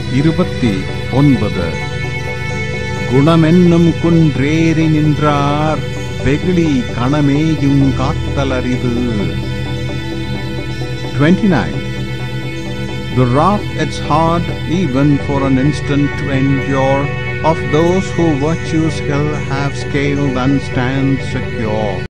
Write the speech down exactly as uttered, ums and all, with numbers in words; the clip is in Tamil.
இருபத்தி ஒன்பது. குணமென்னும் குன்றேறி நின்றார் வெகுளி கணமேயும் காத்தலரிது. twenty-nine. The wrath it's hard even for an instant to endure, of those who virtue's hill have scaled and stand secure.